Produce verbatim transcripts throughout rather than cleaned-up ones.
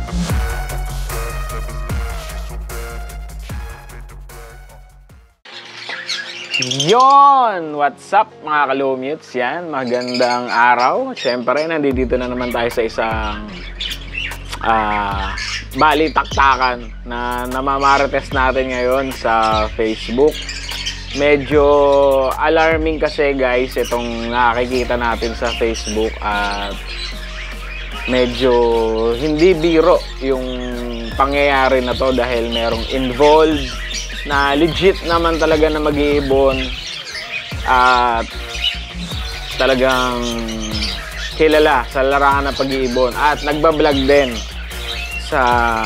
Yon! What's up mga kalumutes? Yan, magandang araw. Siyempre, nandito na naman tayo sa isang uh, balitaktakan na namamarites natin ngayon sa Facebook. Medyo alarming kasi guys itong nakikita natin sa Facebook at medyo hindi biro yung pangyayari na to dahil merong involved na legit naman talaga na mag-iibon at talagang kilala sa larangan ng pag-iibon at nagbablog din sa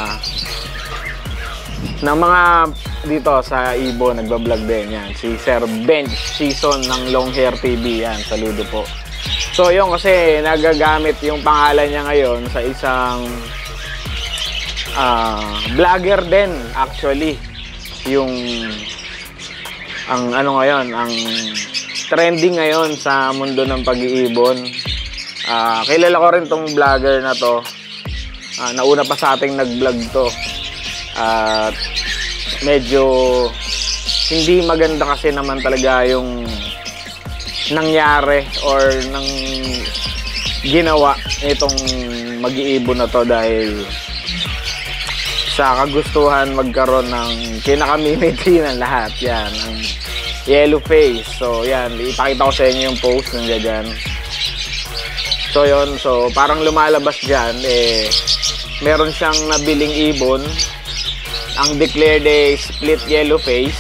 ng mga dito sa ibon, nagbablog din yan si Sir Bench Season ng Long Hair T V. Yan, saludo po. So yun, kasi nagagamit yung pangalan niya ngayon sa isang uh, vlogger din actually. Yung ang ano ngayon, ang trending ngayon sa mundo ng pag-iibon. Uh, kilala ko rin tong vlogger na to. Uh, nauna pa sa ating nag-vlog to. At uh, medyo hindi maganda kasi naman talaga yung nangyari or nang ginawa nitong mag-iibon na to dahil sa kagustuhan magkaroon ng kinakamimiti ng lahat. Yan, ang yellow face. So yan, ipakita ko sa inyo yung post nandiyan dyan. So yun, so parang lumalabas dyan eh, meron siyang nabiling ibon. Ang declared ay split yellow face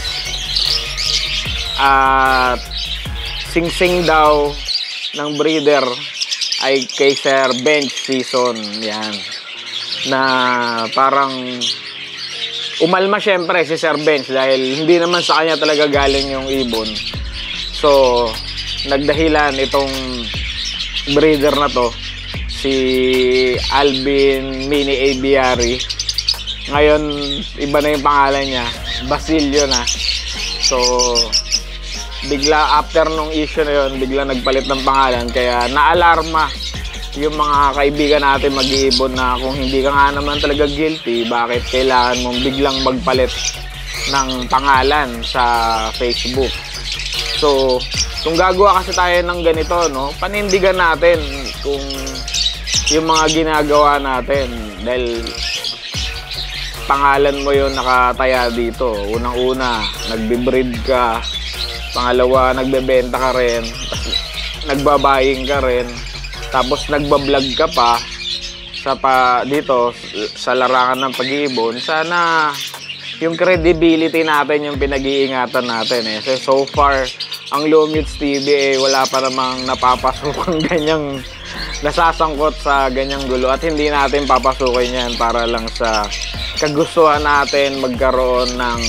at sing-sing daw ng breeder ay kay Sir Bench Season. Yan, na parang umalma syempre si Sir Bench dahil hindi naman sa kanya talaga galing yung ibon. So nagdahilan itong breeder na to, si Alvin Mini Aviary. Ngayon iba na yung pangalan niya, Basilio na. So bigla after nung issue na yun, bigla nagpalit ng pangalan, kaya naalarma yung mga kaibigan natin mag-iibon na kung hindi ka nga naman talaga guilty, bakit kailangan mong biglang magpalit ng pangalan sa Facebook. So kung gagawa kasi tayo ng ganito, no, panindigan natin kung yung mga ginagawa natin dahil pangalan mo yung nakataya dito. Unang-una, nagbe-breed ka. Pangalawa, nagbebenta ka rin. Nagbabaying ka rin. Tapos nagbablog ka pa sa pa dito sa larangan ng pag-iibon. Sana yung credibility natin yung pinag-iingatan natin eh. So, so far ang Lumutes T V eh, wala pa namang napapasukang ganyang nasasangkot sa ganyang gulo at hindi natin papasukin yan para lang sa kagustuhan natin magkaroon ng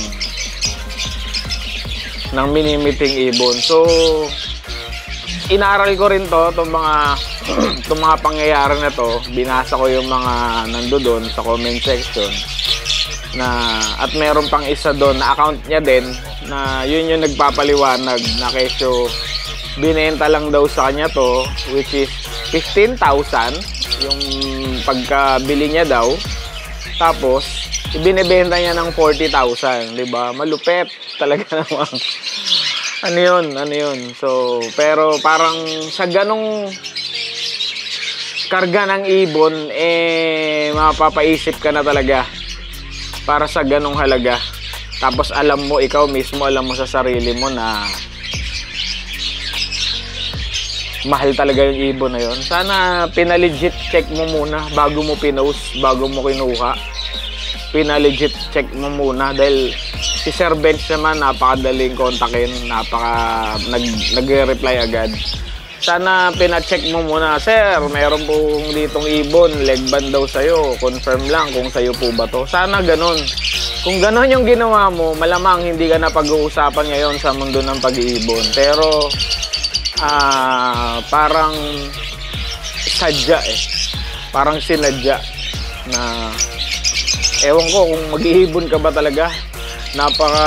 ng minimiting ibon. So inaral ko rin to, itong mga itong mga pangyayari na to. Binasa ko yung mga nandoon sa comment section na at meron pang isa doon na account niya din na yun yung nagpapaliwanag na kesyo binenta lang daw sa kanya to, which is fifteen thousand yung pagkabili niya daw, tapos ibinebenta niya ng forty thousand, di ba? Malupet talaga naman. Ano yun? Ano yun? So, pero parang sa ganong karga ng ibon, eh, mapapaisip ka na talaga para sa ganong halaga. Tapos alam mo, ikaw mismo, alam mo sa sarili mo na mahal talaga yung ibon na yun. Sana pinalegit check mo muna bago mo pinost, bago mo kinuha. Pinalegit check mo muna dahil si Sir Bench naman napakadaling kontakin, napaka nag nagre-reply agad. Sana pina-check mo muna, sir, meron pong ditong ibon, leg band daw sa'yo, confirm lang kung sa'yo po ba to. Sana ganun. Kung ganun yung ginawa mo, malamang hindi ka na pag-uusapan ngayon sa mundo ng pag-iibon. Pero ah parang sadya eh, parang sinadya na ewan ko kung mag-iibon ka ba talaga. Napaka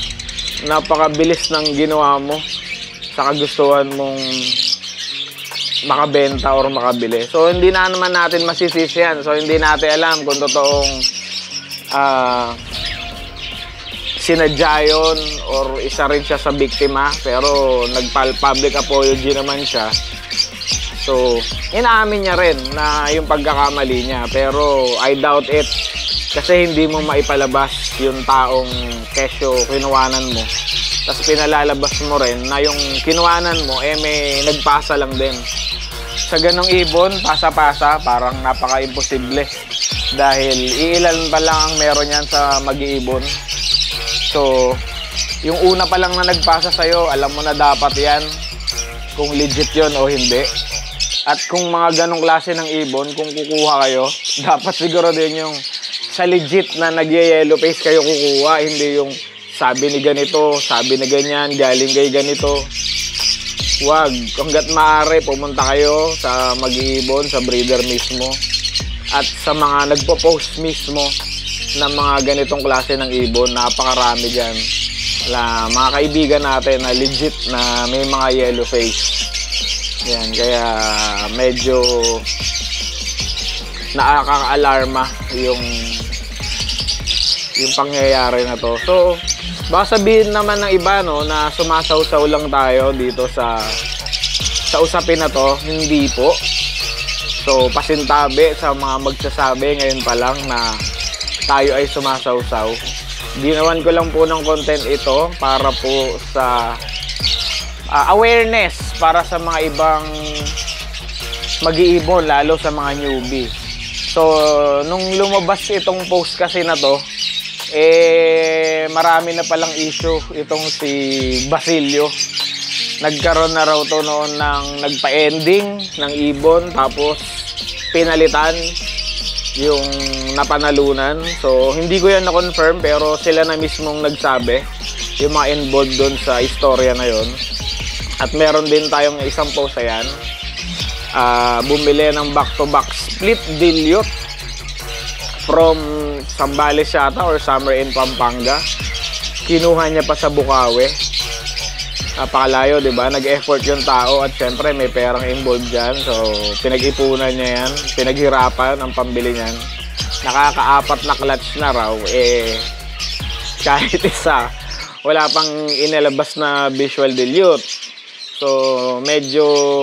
napakabilis ng ginawa mo sa kagustuhan mong makabenta or makabili. So, hindi na naman natin masisisi yan. So, hindi natin alam kung totoong uh, sinadya yun or isa rin siya sa biktima. Pero, nag-public apology naman siya. So, inaamin niya rin na yung pagkakamali niya. Pero, I doubt it. Kasi hindi mo maipalabas yung taong kesyo kinuwanan mo. Tapos pinalalabas mo rin na yung kinuwanan mo, eh may nagpasa lang din. Sa ganong ibon, pasa-pasa, parang napaka-imposible. Dahil iilan pa lang ang meron yan sa mag-iibon. So, yung una pa lang na nagpasa sa'yo, alam mo na dapat yan kung legit yun o hindi. At kung mga ganong klase ng ibon, kung kukuha kayo, dapat siguro din yung sa legit na nag-yellow face kayo kukuha, hindi yung sabi ni ganito, sabi ni ganyan, galing kay ganito. Wag, hanggat maaari, pumunta kayo sa mag-iibon, sa breeder mismo. At sa mga nagpo-post mismo ng mga ganitong klase ng ibon, napakarami dyan. Wala, mga kaibigan natin na legit na may mga yellow face. Yan, kaya medyo nakaka-alarma yung yung pangyayari na to. So, baka sabihin naman ng iba, no, na sumasaw-saw lang tayo dito sa sa usapin na to. Hindi po. So, pasintabi sa mga magsasabi ngayon pa lang na tayo ay sumasaw-saw. Ginawan ko lang po ng content ito para po sa uh, awareness para sa mga ibang mag-iibon, lalo sa mga newbie. So, nung lumabas itong post kasi na to, eh marami na palang issue itong si Basilio. Nagkaroon na raw to noon ng nagpa-ending ng ibon, tapos pinalitan yung napanalunan. So hindi ko yan na-confirm, pero sila na mismong nagsabi, yung mga involved doon sa istorya na yon. At meron din tayong isang post ayan, uh, bumili ng back-to-back split dilute from Zambales yata or somewhere in Pampanga. Kinuha niya pa sa Bukawi. Napakalayo, di ba? Nag-effort yung tao at syempre may perang involved dyan. So, pinag-ipunan niya yan. Pinaghirapan ang pambili niyan. Nakakaapat na clutch na raw. Eh, kahit isa, wala pang inilabas na visual dilute. So, medyo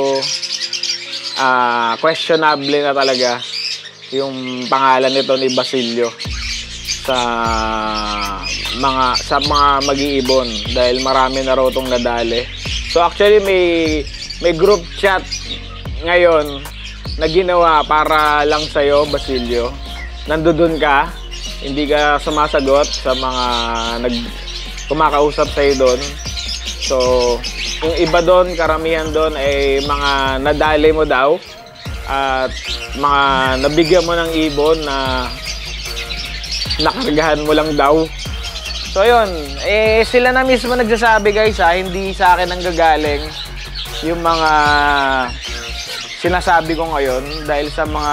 uh, questionable na talaga yung pangalan nito ni Basilio sa mga sa mga mag-iibon dahil marami na raw tong nadali. So actually may may group chat ngayon na ginawa para lang sa'yo, Basilio. Nandoon ka, hindi ka sumasagot sa mga nag kumakausap sa'yo doon. So yung iba doon, karamihan doon ay mga nadali mo daw at mga nabigyan mo ng ibon na nakargahan mo lang daw. So yun, eh sila na mismo nagsasabi guys ha, hindi sa akin ang gagaling yung mga sinasabi ko ngayon dahil sa mga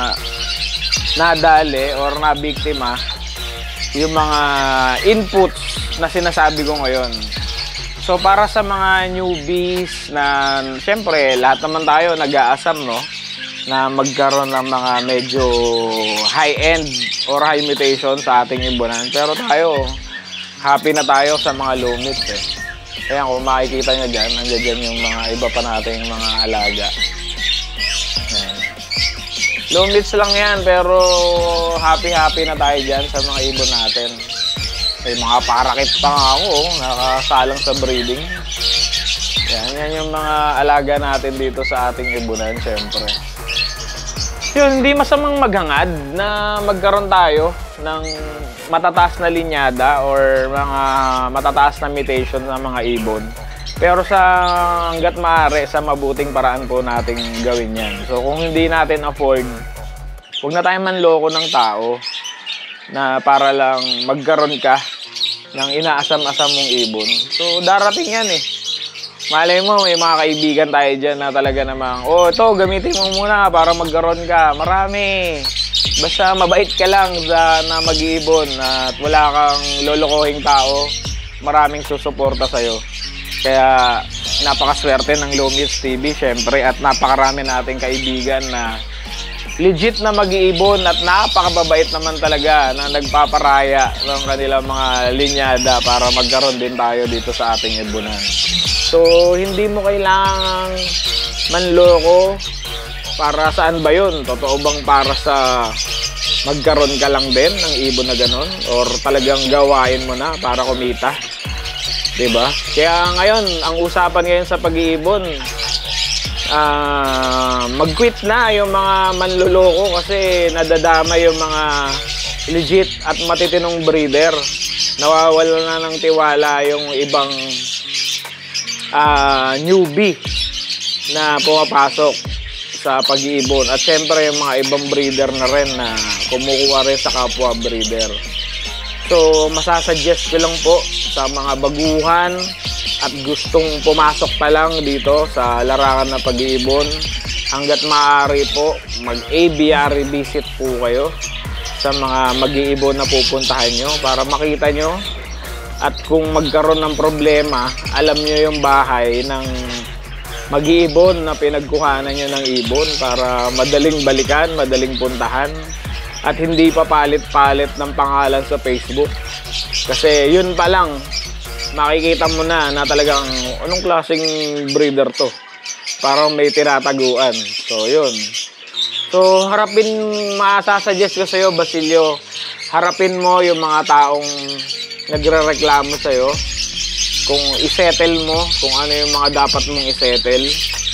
nadali or nabiktima, yung mga inputs na sinasabi ko ngayon. So para sa mga newbies na syempre lahat naman tayo nag-aasam, no, na magkaroon ng mga medyo high-end or high mutation sa ating ibonan. Pero tayo, happy na tayo sa mga low mid eh. Kaya kung makikita nyo dyan, nandiyan dyan yung mga iba pa nating mga alaga. Ayan. Low mids lang yan, pero happy-happy na tayo dyan sa mga ibon natin. May mga parakit pa nga ako, nakasalang sa breeding. Yan, yan yung mga alaga natin dito sa ating ibonan, syempre. Yun, hindi masamang maghangad na magkaroon tayo ng matataas na linyada or mga matataas na mutation ng mga ibon. Pero sa hanggat maaari, sa mabuting paraan po nating gawin yan. So kung hindi natin afford, huwag na tayo manloko ng tao na para lang magkaroon ka ng inaasam-asam mong ibon. So darating yan eh. Malay mo, may mga kaibigan tayo dyan na talaga namang, oh, ito, gamitin mo muna para magkaroon ka. Marami. Basta mabait ka lang sa, na mag-iibon at wala kang lolokohing tao, maraming susuporta sa'yo. Kaya, napakaswerte ng Lumius T V, syempre, at napakarami nating kaibigan na legit na mag-iibon at napakababait naman talaga na nagpaparaya ng kanilang mga linyada para magkaroon din tayo dito sa ating ibunan. So, hindi mo kailangang manloko. Para saan ba yun? Totoo bang para sa magkaroon ka lang din ng ibon na ganon? Or talagang gawain mo na para kumita? Diba? Kaya ngayon, ang usapan ngayon sa pag-iibon, Uh, mag-quit na yung mga manluloko kasi nadadama yung mga legit at matitinong breeder. Nawawala na ng tiwala yung ibang uh, newbie na pumapasok sa pag-iibon. At syempre yung mga ibang breeder na rin na kumukuha rin sa kapwa breeder. So masasuggest ko lang po sa mga baguhan at gustong pumasok pa lang dito sa larangan na pag-iibon, hanggat maaari po mag-aviary visit po kayo sa mga mag-iibon na pupuntahan nyo para makita nyo, at kung magkaroon ng problema, alam nyo yung bahay ng mag-iibon na pinagkuhanan nyo ng ibon para madaling balikan, madaling puntahan, at hindi pa palit-palit ng pangalan sa Facebook. Kasi yun pa lang, makikita mo na na talagang anong klaseng breeder to, parang may tinataguan. So yun, so harapin, masasuggest ko sa'yo, Basilio, harapin mo yung mga taong nagre-reklamo sa'yo, kung isettle mo kung ano yung mga dapat mong isettle.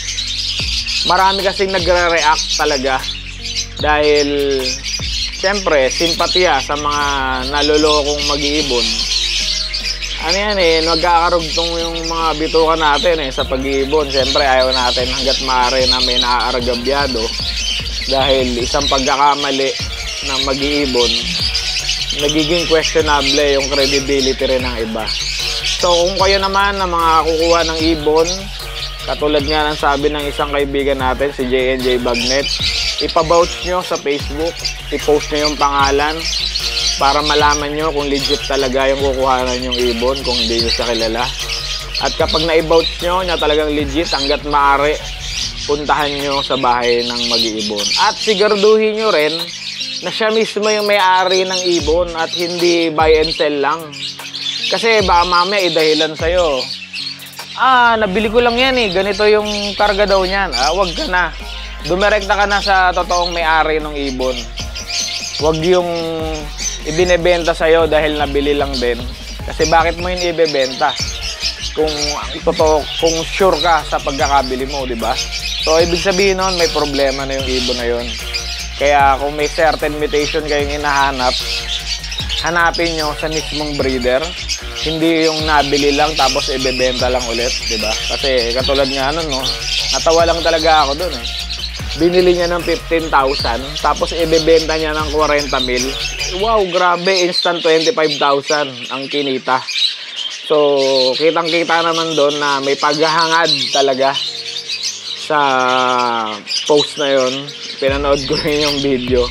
Marami kasing nagre-react talaga dahil siyempre simpatiya sa mga nalolokong mag-iibon. Ano yan eh, nagkakarugtong yung mga bituka natin eh sa pag-iibon. Siyempre ayaw natin hanggat maaari na may naaaragabyado dahil isang pagkakamali ng mag-iibon, nagiging questionable yung credibility rin ng iba. So kung kayo naman na mga kukuha ng ibon, katulad nga ng sabi ng isang kaibigan natin, si J N J Bagnet, ipabouch nyo sa Facebook, i-post nyo yung pangalan para malaman nyo kung legit talaga yung kukuhanan yung ibon, kung hindi nyo siya kilala. At kapag na-i-vouch nyo na talagang legit, hanggat maaari, puntahan nyo sa bahay ng mag-iibon. At siguraduhin nyo rin na siya mismo yung may-ari ng ibon at hindi buy and sell lang. Kasi baka mamaya idahilan sa'yo, ah, nabili ko lang yan eh, ganito yung karga daw niyan. Ah, wag ka na. Dumirekta ka na sa totoong may-ari ng ibon. Wag yung ibinebenta sa'yo dahil nabili lang din. Kasi bakit mo yun ibebenta? Kung totoo, kung sure ka sa pagkakabili mo, di ba? So, ibig sabihin nun, may problema na yung ibon na yun. Kaya kung may certain mutation kayong hinahanap, hanapin nyo sa mismong breeder. Hindi yung nabili lang tapos ibebenta lang ulit, di ba? Kasi katulad nga nun, no? Natawa lang talaga ako dun eh. Binili niya ng fifteen thousand, tapos ibebenta niya ng forty mil. Wow, grabe, instant twenty-five thousand ang kinita. So, kitang-kita naman doon na may paghahangad talaga sa post na yon. Pinanood ko rin yung video.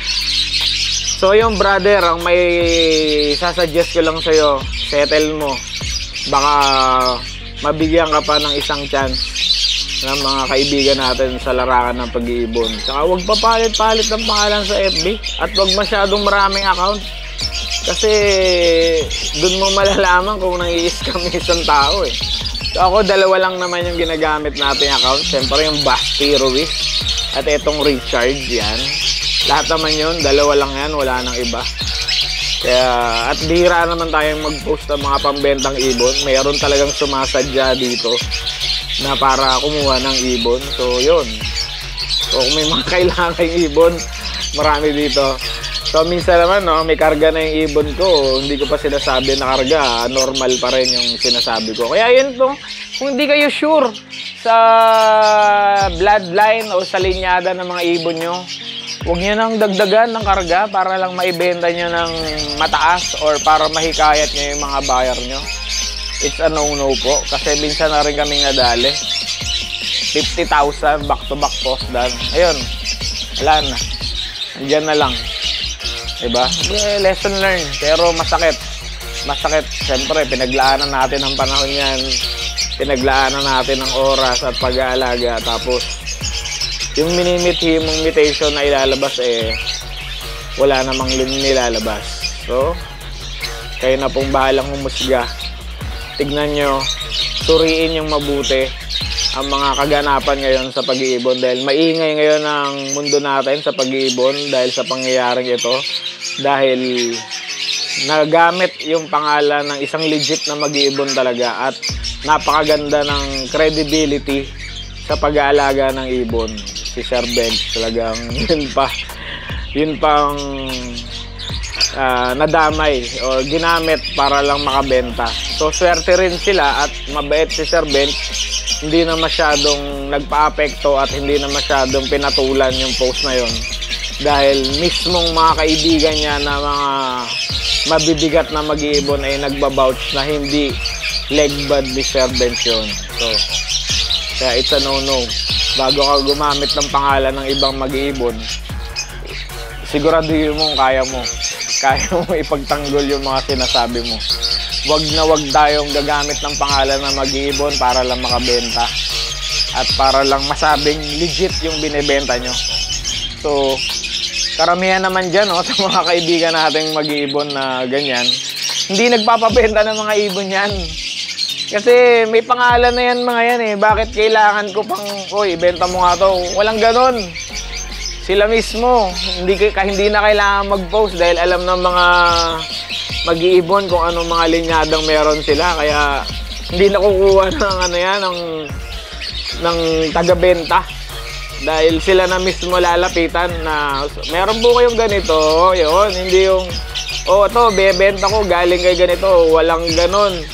So, yung brother, ang may sasuggest ko lang sa'yo, settle mo. Baka mabigyan ka pa ng isang chance ng mga kaibigan natin sa larangan ng pag-iibon. Saka huwag papalit-palit ng pangalan sa F B at huwag masyadong maraming account. Kasi dun mo malalaman kung nang-i-scam isang tao eh. So ako, dalawa lang naman yung ginagamit natin account. Siyempre yung Basti Ruiz at itong Richard, yan. Lahat naman yun, dalawa lang yan, wala nang iba. Kaya, at bihira naman tayong mag-post ng mga pambentang ibon. Mayroon talagang sumasadya dito na para kumuha ng ibon. So, yun. So, kung may mga kailangan ibon, marami dito. So, minsan naman, no, may karga na yung ibon ko. Hindi ko pa sinasabi na karga. Normal pa rin yung sinasabi ko. Kaya yun to, kung hindi kayo sure sa bloodline o sa linyada ng mga ibon nyo, huwag nyo nang dagdagan ng karga para lang maibenta nyo ng mataas or para mahikayat nyo yung mga buyer nyo. It's a no-no po. Kasi minsan na rin kaming nadali. fifty thousand back-to-back post done. Ayun. Wala na. Andiyan na lang. Diba? Eh, lesson learned. Pero masakit. Masakit. Siyempre, pinaglaanan natin ang panahon yan. pinaglaanan natin ng oras at pag-aalaga, tapos yung minimithi mong mutation na ilalabas eh wala namang nilalabas. So kayo na pong bahalang humusga. Tignan nyo, suriin yung mabuti ang mga kaganapan ngayon sa pag-iibon, dahil maingay ngayon ang mundo natin sa pag-iibon dahil sa pangyayaring ito, dahil nagamit yung pangalan ng isang legit na mag-iibon talaga at napakaganda ng credibility sa pag-aalaga ng ibon, si Sir Bench. Talagang yun pa yun pang uh, nadamay o ginamit para lang makabenta. So swerte rin sila at mabait si Sir Bench, hindi na masyadong nagpa-apekto at hindi na masyadong pinatulan yung post na yon, dahil mismong mga kaibigan niya na mga mabibigat na mag-iibon ay nagbabouch na hindi leg bad ni Sir Bench yun. So kaya it's a no-no. Bago ka gumamit ng pangalan ng ibang mag-iibon, siguraduhin mo kaya mo kaya mo ipagtanggol yung mga sinasabi mo. Wag na wag tayong gagamit ng pangalan na mag-iibon para lang makabenta at para lang masabing legit yung binebenta nyo. So karamihan naman dyan, oh, sa mga kaibigan nating mag-iibon na ganyan, hindi nagpapabenta ng mga ibon yan. Kasi may pangalan na yan mga yan eh. Bakit kailangan ko pang, oy, ibenta mo nga to? Walang ganon. Sila mismo, hindi, hindi na kailangan mag-post dahil alam ng mga mag-iibon kung anong mga linyadang meron sila. Kaya hindi nakukuha ng ano yan, ng, ng taga-benta. Dahil sila na mismo lalapitan na meron po kayong ganito, yun, hindi yung, oh, ito, bebenta ko, galing kay ganito, walang ganon.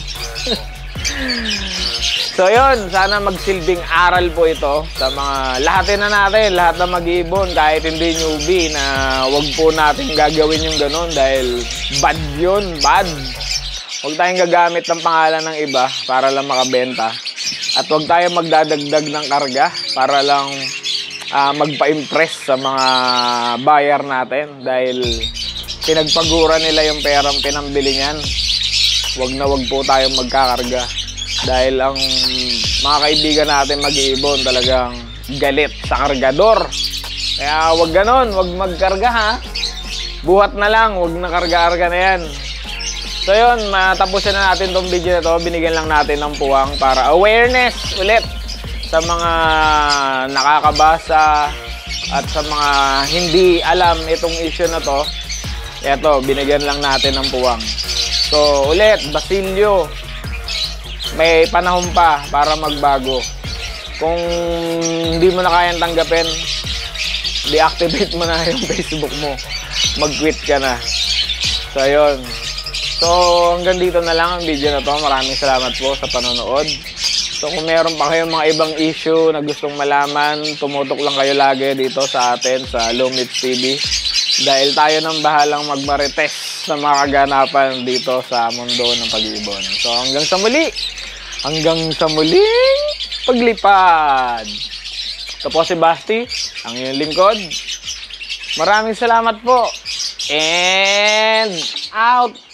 So yun, sana magsilbing aral po ito sa mga lahatin na natin, lahat na mag-iibon, kahit hindi newbie, na wag po natin gagawin yung ganon dahil bad yun, bad. Huwag tayong gagamit ng pangalan ng iba para lang makabenta. At huwag tayong magdadagdag ng karga para lang uh, magpa-impress sa mga buyer natin dahil pinagpagura nila yung perang pinambili niyan. Huwag na huwag po tayong magkakarga. Dahil ang mga kaibigan natin mag-iibon talagang galit sa kargador. Kaya wag ganon, wag magkarga ha. Buhat na lang, wag na karga-karga na yan. So yun, matapusin na natin tong video na to. Binigyan lang natin ng puwang para awareness ulit sa mga nakakabasa at sa mga hindi alam itong issue na to. Eto, binigyan lang natin ng puwang. So ulit, Basilio, may panahon pa para magbago. Kung hindi mo na kayang tanggapin, deactivate mo na yung Facebook mo. Mag-quit ka na. So, yun. So, hanggang dito na lang ang video na to. Maraming salamat po sa panonood. So, kung meron pa kayong mga ibang issue na gustong malaman, tumutok lang kayo lagi dito sa atin sa Lumits T V. Dahil tayo nang bahalang magmarites sa mga kaganapan dito sa mundo ng pag-iibon. So, hanggang sa muli! Hanggang sa muling paglipad. Ito po si Basti, ang iyong lingkod. Maraming salamat po. And out!